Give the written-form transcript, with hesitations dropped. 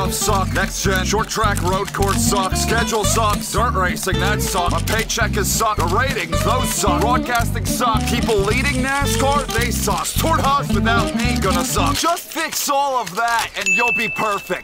stuff suck. Next gen, short track, road course sucks. Schedule sucks. Dirt racing, that sucks. My paycheck is suck. The ratings, those suck. Broadcasting suck. People leading NASCAR, they suck. Sport Hogs without me gonna suck. Just fix all of that and you'll be perfect.